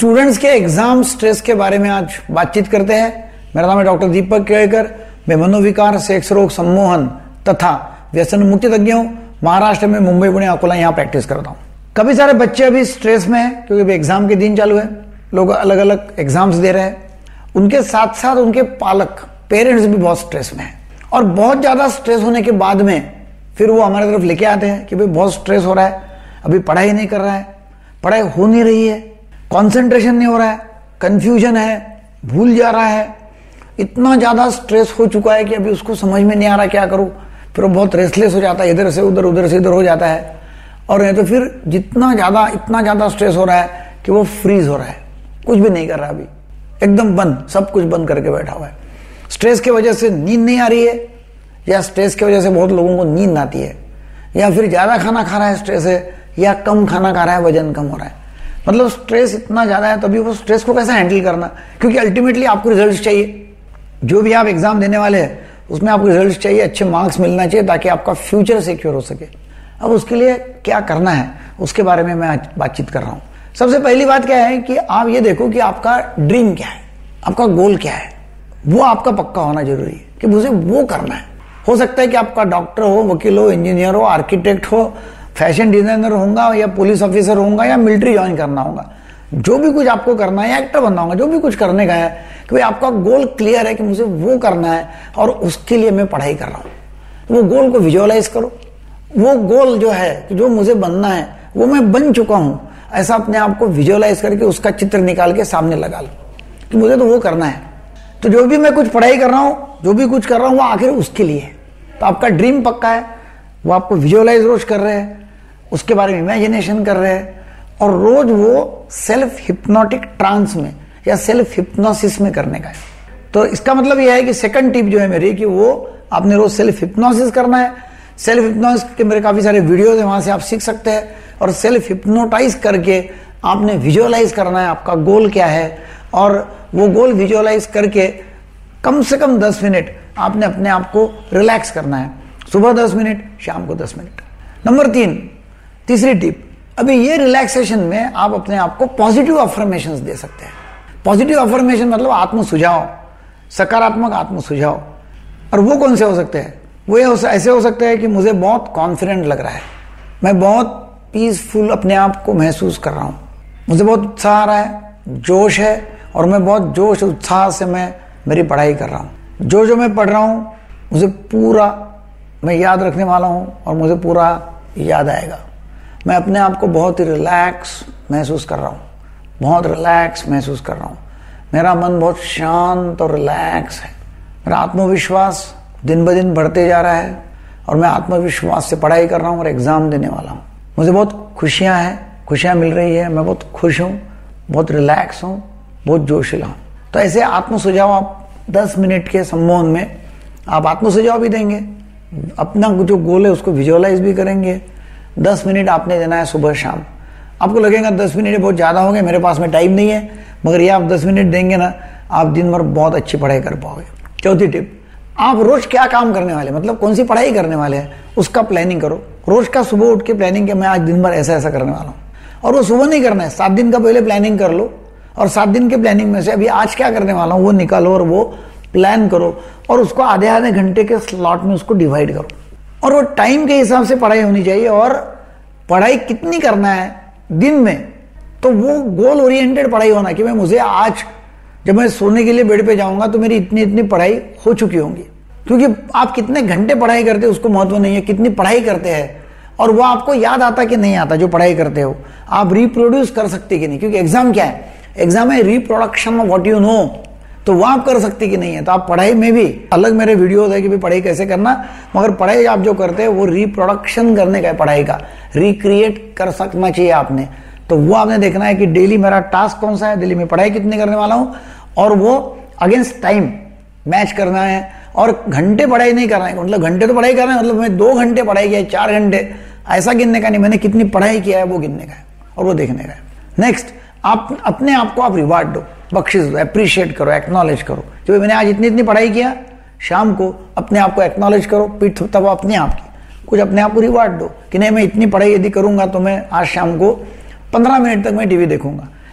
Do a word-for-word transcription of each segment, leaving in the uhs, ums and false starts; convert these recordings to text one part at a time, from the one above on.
Students के exam stress के बारे में आज बातचीत करते हैं। मेरा नाम है डॉक्टर दीपक केळकर। मैं मनोविकार, सेक्स रोग, सम्मोहन तथा व्यसन मुक्ति तज्ञ हूं। महाराष्ट्र में मुंबई, पुणे, अकोला यहाँ प्रैक्टिस करता हूं। काफी सारे बच्चे अभी स्ट्रेस में हैं क्योंकि अभी एग्जाम के दिन चालू है, लोग अलग अलग एग्जाम्स दे रहे हैं। उनके साथ साथ उनके पालक, पेरेंट्स भी बहुत स्ट्रेस में हैं और बहुत ज्यादा स्ट्रेस होने के बाद में फिर वो हमारे तरफ लेके आते हैं कि भाई बहुत स्ट्रेस हो रहा है, अभी पढ़ाई नहीं कर रहा है, पढ़ाई हो नहीं रही है, कंसंट्रेशन नहीं हो रहा है, कंफ्यूजन है, भूल जा रहा है, इतना ज्यादा स्ट्रेस हो चुका है कि अभी उसको समझ में नहीं आ रहा क्या करूं। फिर वो बहुत रेस्टलेस हो जाता है, इधर से उधर उधर से इधर हो जाता है। और नहीं तो फिर जितना ज्यादा इतना ज्यादा स्ट्रेस हो रहा है कि वो फ्रीज हो रहा है, कुछ भी नहीं कर रहा, अभी एकदम बंद, सब कुछ बंद करके बैठा हुआ है। स्ट्रेस की वजह से नींद नहीं आ रही है, या स्ट्रेस की वजह से बहुत लोगों को नींद आती है, या फिर ज्यादा खाना खा रहा है स्ट्रेस है, या कम खाना खा रहा है, वजन कम हो रहा है। मतलब स्ट्रेस इतना ज्यादा है, तभी वो स्ट्रेस को कैसे हैंडल करना, क्योंकि अल्टीमेटली आपको रिजल्ट्स चाहिए। जो भी आप एग्जाम देने वाले हैं उसमें आपको रिजल्ट्स चाहिए, अच्छे मार्क्स मिलना चाहिए ताकि आपका फ्यूचर सिक्योर हो सके। अब उसके लिए क्या करना है उसके बारे में मैं आज बातचीत कर रहा हूं। सबसे पहली बात क्या है कि आप ये देखो कि आपका ड्रीम क्या है, आपका गोल क्या है, वो आपका पक्का होना जरूरी है कि मुझे वो करना है। हो सकता है कि आपका डॉक्टर हो, वकील हो, इंजीनियर हो, आर्किटेक्ट हो, फैशन डिजाइनर होगा, या पुलिस ऑफिसर होगा, या मिलिट्री ज्वाइन करना होगा। जो भी कुछ आपको करना है, या एक्टर बनना होगा, जो भी कुछ करने का है कि भाई आपका गोल क्लियर है कि मुझे वो करना है और उसके लिए मैं पढ़ाई कर रहा हूं। वो गोल को विजुअलाइज करो। वो गोल जो है कि जो मुझे बनना है वो मैं बन चुका हूं, ऐसा अपने आप को विजुअलाइज करके उसका चित्र निकाल के सामने लगा लो कि मुझे तो वो करना है। तो जो भी मैं कुछ पढ़ाई कर रहा हूं, जो भी कुछ कर रहा हूं, वो आखिर उसके लिए है। तो आपका ड्रीम पक्का है, वो आपको विजुअलाइज रोज कर रहे हैं, उसके बारे में इमेजिनेशन कर रहे हैं, और रोज वो सेल्फ हिप्नोटिक ट्रांस में या सेल्फ हिप्नोसिस में करने का है। तो इसका मतलब यह है कि सेकंड टिप जो है मेरी कि वो आपने रोज सेल्फ हिप्नोसिस करना है। सेल्फ हिप्नोसिस के मेरे काफी सारे वीडियोस हैं, वहां से आप सीख सकते हैं। और सेल्फ हिप्नोटाइज करके आपने विजुअलाइज करना है आपका गोल क्या है, और वो गोल विजुअलाइज करके कम से कम दस मिनट आपने अपने आप को रिलैक्स करना है। सुबह दस मिनट, शाम को दस मिनट। नंबर तीन, तीसरी टिप, अभी ये रिलैक्सेशन में आप अपने आप को पॉजिटिव अफर्मेशंस दे सकते हैं। पॉजिटिव अफर्मेशन मतलब आत्म सुझाव, सकारात्मक आत्म सुझाव। और वो कौन से हो सकते हैं? वो ये ऐसे हो सकते हैं कि मुझे बहुत कॉन्फिडेंट लग रहा है, मैं बहुत पीसफुल अपने आप को महसूस कर रहा हूं, मुझे बहुत उत्साह आ रहा है, जोश है, और मैं बहुत जोश उत्साह से मैं मेरी पढ़ाई कर रहा हूं। जो जो मैं पढ़ रहा हूं मुझे पूरा मैं याद रखने वाला हूं और मुझे पूरा याद आएगा। मैं अपने आप को बहुत ही रिलैक्स महसूस कर रहा हूँ, बहुत रिलैक्स महसूस कर रहा हूँ। मेरा मन बहुत शांत और रिलैक्स है। मेरा आत्मविश्वास दिन ब दिन बढ़ते जा रहा है और मैं आत्मविश्वास से पढ़ाई कर रहा हूँ और एग्जाम देने वाला हूँ। मुझे बहुत खुशियाँ हैं, खुशियाँ मिल रही है, मैं बहुत खुश हूँ, बहुत रिलैक्स हूँ, बहुत जोशीला हूँ। तो ऐसे आत्म सुझाव आप दस मिनट के सम्मोहन में आप आत्म सुझाव भी देंगे, अपना जो गोल है उसको विजुअलाइज भी करेंगे। दस मिनट आपने देना है सुबह शाम। आपको लगेगा दस मिनट बहुत ज़्यादा हो गए, मेरे पास में टाइम नहीं है, मगर ये आप दस मिनट देंगे ना, आप दिन भर बहुत अच्छी पढ़ाई कर पाओगे। चौथी टिप, आप रोज क्या काम करने वाले, मतलब कौन सी पढ़ाई करने वाले हैं उसका प्लानिंग करो। रोज का सुबह उठ के प्लानिंग कि मैं आज दिन भर ऐसा ऐसा करने वाला हूँ। और वो सुबह नहीं करना है, सात दिन का पहले प्लानिंग कर लो, और सात दिन के प्लानिंग में से अभी आज क्या करने वाला हूँ वो निकालो और वो प्लान करो, और उसको आधे आधे घंटे के स्लॉट में उसको डिवाइड करो। और वो टाइम के हिसाब से पढ़ाई होनी चाहिए, और पढ़ाई कितनी करना है दिन में, तो वो गोल ओरिएंटेड पढ़ाई होना कि मैं मुझे आज जब मैं सोने के लिए बेड पे जाऊंगा तो मेरी इतनी इतनी पढ़ाई हो चुकी होंगी। क्योंकि आप कितने घंटे पढ़ाई करते हो उसको महत्व नहीं है, कितनी पढ़ाई करते हैं और वो आपको याद आता कि नहीं आता। जो पढ़ाई करते हो आप रिप्रोड्यूस कर सकते कि नहीं, क्योंकि एग्जाम क्या है, एग्जाम है reproduction of what you know, तो वो आप कर सकते कि नहीं है। तो आप पढ़ाई में भी अलग मेरे वीडियोस है कि भाई पढ़ाई कैसे करना, मगर पढ़ाई आप जो करते हैं वो रिप्रोडक्शन करने का है, पढ़ाई का रिक्रिएट कर सकना चाहिए आपने। तो वो आपने देखना है कि डेली मेरा टास्क कौन सा है, डेली में पढ़ाई कितनी करने वाला हूं, और वो अगेंस्ट टाइम मैच करना है। और घंटे पढ़ाई नहीं करना है, मतलब घंटे तो पढ़ाई करना है, मतलब मैं दो घंटे पढ़ाई किया, चार घंटे, ऐसा गिनने का नहीं, मैंने कितनी पढ़ाई किया है वो गिनने का है और वो देखने का है। नेक्स्ट, आप अपने आप को आप रिवार्ड दो, बख्शिश दो, अप्रिशिएट करो, एक्नॉलेज करो कि मैंने आज इतनी इतनी पढ़ाई किया। शाम को अपने आप को एक्नॉलेज करो, पीठ तब अपने आप की कुछ अपने आप को रिवार्ड दो कि नहीं मैं इतनी पढ़ाई यदि करूंगा तो मैं आज शाम को पंद्रह मिनट तक मैं टीवी देखूंगा,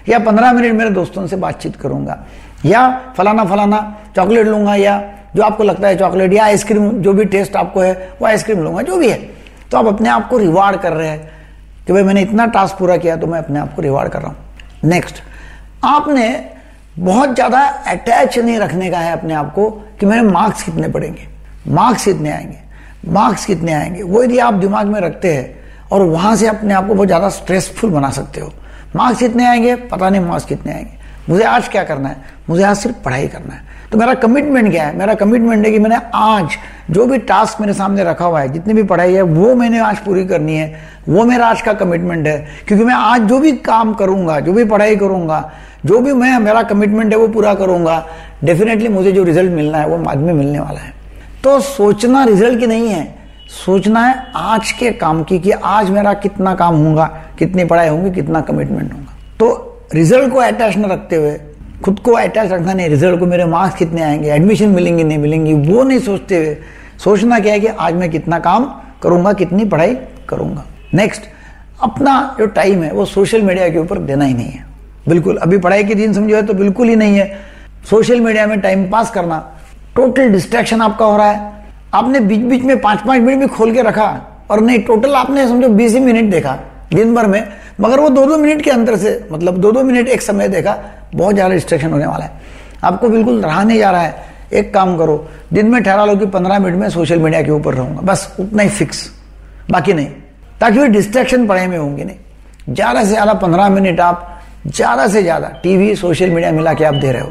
या पंद्रह मिनट मेरे दोस्तों से बातचीत करूंगा, या फलाना फलाना चॉकलेट लूंगा, या जो आपको लगता है चॉकलेट, या आइसक्रीम, जो भी टेस्ट आपको है वो आइसक्रीम लूंगा, जो भी है। तो आप अपने आप को रिवार्ड कर रहे हैं कि भाई मैंने इतना टास्क पूरा किया तो मैं अपने आप को रिवार्ड कर रहा हूं। नेक्स्ट, आपने बहुत ज्यादा अटैच नहीं रखने का है अपने आप को कि मेरे मार्क्स कितने पड़ेंगे, मार्क्स कितने आएंगे, मार्क्स कितने आएंगे। वो यदि आप दिमाग में रखते हैं और वहां से अपने आप को बहुत ज्यादा स्ट्रेसफुल बना सकते हो। मार्क्स कितने आएंगे, पता नहीं मार्क्स कितने आएंगे, मुझे आज क्या करना है, मुझे आज सिर्फ पढ़ाई करना है। तो मेरा कमिटमेंट क्या है, मेरा कमिटमेंट है कि मैंने आज जो भी टास्क मेरे सामने रखा हुआ है, जितनी भी पढ़ाई है वो मैंने आज पूरी करनी है, वो मेरा आज का कमिटमेंट है। क्योंकि मैं आज जो भी काम करूंगा, जो भी पढ़ाई करूंगा, जो भी मैं मेरा कमिटमेंट है वो पूरा करूंगा, डेफिनेटली मुझे जो रिजल्ट मिलना है वो बाद में मिलने वाला है। तो सोचना रिजल्ट की नहीं है, सोचना है आज के काम की, कि आज मेरा कितना काम होगा, कितनी पढ़ाई होगी, कितना कमिटमेंट होगा। तो रिजल्ट को अटैच न रखते हुए, खुद को अटैच रखना नहीं, रिजल्ट को मेरे मार्क्स कितने आएंगे, एडमिशन मिलेंगी नहीं मिलेंगी, वो नहीं सोचते हुए सोचना क्या है कि आज मैं कितना काम करूंगा, कितनी पढ़ाई करूंगा। नेक्स्ट, अपना जो टाइम है वो सोशल मीडिया के ऊपर देना ही नहीं है, बिल्कुल। अभी पढ़ाई के दिन समझो है तो बिल्कुल ही नहीं है। सोशल मीडिया में टाइम पास करना, टोटल डिस्ट्रैक्शन आपका हो रहा है। आपने बीच बीच में पांच पांच मिनट भी खोल के रखा, और नहीं, टोटल आपने समझो बीस ही मिनट देखा दिन भर में, मगर वो दो दो मिनट के अंतर से, मतलब दो दो मिनट एक समय देखा, बहुत ज्यादा डिस्ट्रैक्शन होने वाला है। आपको बिल्कुल रहा नहीं जा रहा है। एक काम करो, दिन में ठहरा लो कि पंद्रह मिनट में सोशल मीडिया के ऊपर रहूंगा, बस उतना ही फिक्स, बाकी नहीं, ताकि वो डिस्ट्रैक्शन पढ़ाई में होंगे नहीं। ज्यादा से ज्यादा पंद्रह मिनट आप ज्यादा से ज्यादा टीवी सोशल मीडिया मिला के आप दे रहे हो।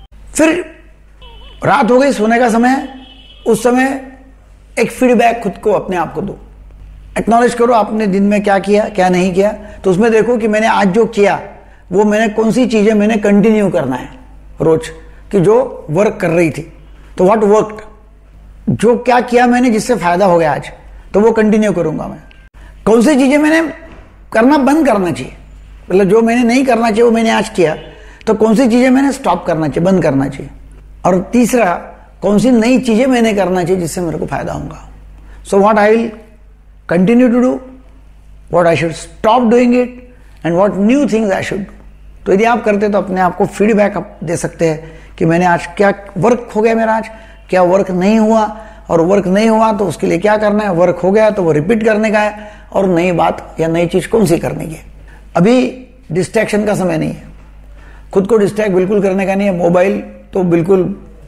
फिर रात हो गई, सोने का समय है, उस समय एक फीडबैक खुद को, अपने आप को दो, एक्नॉलेज करो आपने दिन में क्या किया, क्या नहीं किया। तो उसमें देखो कि मैंने आज जो किया वो मैंने कौन सी चीजें मैंने कंटिन्यू करना है रोज, कि जो वर्क कर रही थी, तो व्हाट वर्कड, जो क्या किया मैंने जिससे फायदा हो गया आज, तो वो कंटिन्यू करूंगा मैं। कौन सी चीजें मैंने करना बंद करना चाहिए, मतलब जो मैंने नहीं करना चाहिए वो मैंने आज किया, तो कौन सी चीजें मैंने स्टॉप करना चाहिए, बंद करना चाहिए। और तीसरा, कौन सी नई चीजें मैंने करना चाहिए जिससे मेरे को फायदा होगा। So what I will continue to do, what I should stop doing it, and what new things I should do. तो यदि आप करते तो अपने आप को फीडबैक दे सकते हैं कि मैंने आज क्या वर्क हो गया मेरा, आज क्या वर्क नहीं हुआ, और वर्क नहीं हुआ तो उसके लिए क्या करना है, वर्क हो गया तो वो रिपीट करने का है, और नई बात या नई चीज कौन सी करनी है। अभी डिस्ट्रैक्शन का समय नहीं है, खुद को डिस्ट्रैक्ट बिल्कुल करने का नहीं है। मोबाइल तो बिल्कुल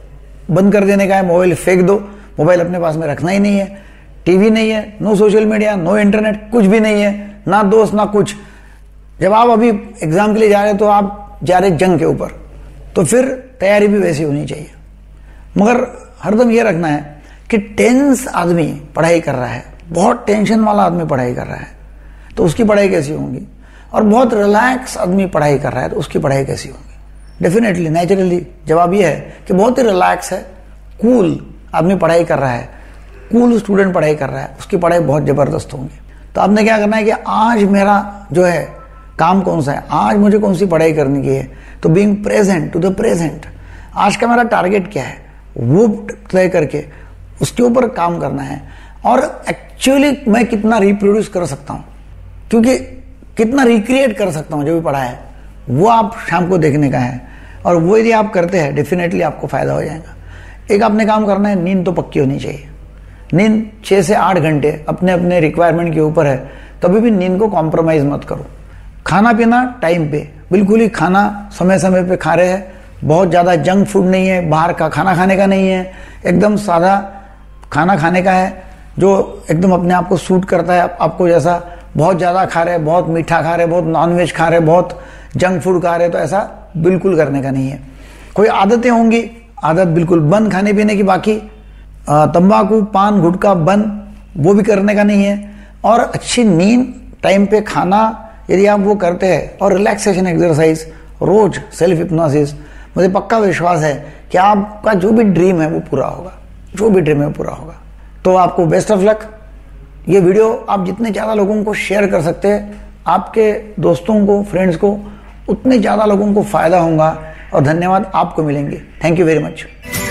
बंद कर देने का है, मोबाइल फेंक दो, मोबाइल अपने पास में रखना ही नहीं है। टीवी नहीं है, no social media, no internet, कुछ भी नहीं है, ना दोस्त ना कुछ। जब आप अभी एग्जाम के लिए जा रहे हो तो आप जा रहे जंग के ऊपर, तो फिर तैयारी भी वैसी होनी चाहिए। मगर हरदम ये रखना है कि टेंस आदमी पढ़ाई कर रहा है, बहुत टेंशन वाला आदमी पढ़ाई कर रहा है, तो उसकी पढ़ाई कैसी होगी। और बहुत रिलैक्स आदमी पढ़ाई कर रहा है तो उसकी पढ़ाई कैसी होगी। डेफिनेटली, नेचुरली जवाब ये है कि बहुत ही रिलैक्स है, कूल आदमी पढ़ाई कर रहा है, कूल स्टूडेंट पढ़ाई कर रहा है, उसकी पढ़ाई बहुत जबरदस्त होंगी। तो आपने क्या करना है कि आज मेरा जो है काम कौन सा है, आज मुझे कौन सी पढ़ाई करने की है, तो being present to the present, आज का मेरा टारगेट क्या है वो तय करके उसके ऊपर काम करना है। और एक्चुअली मैं कितना रिप्रोड्यूस कर सकता हूँ, क्योंकि कितना रिक्रिएट कर सकता हूँ जो भी पढ़ा है, वो आप शाम को देखने का है। और वो यदि आप करते हैं डेफिनेटली आपको फायदा हो जाएगा। एक आपने काम करना है, नींद तो पक्की होनी चाहिए। नींद छः से आठ घंटे अपने अपने रिक्वायरमेंट के ऊपर है, कभी भी नींद को कॉम्प्रोमाइज मत करो। खाना पीना टाइम पे, बिल्कुल ही खाना समय समय पे खा रहे हैं, बहुत ज़्यादा जंक फूड नहीं है, बाहर का खाना खाने का नहीं है, एकदम सादा खाना खाने का है जो एकदम अपने आप को सूट करता है आपको। जैसा बहुत ज़्यादा खा रहे, बहुत मीठा खा रहे, बहुत नॉनवेज खा रहे, बहुत जंक फूड खा रहे, तो ऐसा बिल्कुल करने का नहीं है। कोई आदतें होंगी, आदत बिल्कुल बंद खाने पीने की, बाकी तंबाकू पान गुटखा बंद, वो भी करने का नहीं है। और अच्छी नींद, टाइम पे खाना, यदि आप वो करते हैं, और रिलैक्सेशन एक्सरसाइज रोज, सेल्फ हिप्नोसिस, मुझे पक्का विश्वास है कि आपका जो भी ड्रीम है वो पूरा होगा, जो भी ड्रीम है वो पूरा होगा। तो आपको बेस्ट ऑफ लक। ये वीडियो आप जितने ज़्यादा लोगों को शेयर कर सकते हैं, आपके दोस्तों को, फ्रेंड्स को, उतने ज़्यादा लोगों को फायदा होगा और धन्यवाद आपको मिलेंगे। Thank you very much.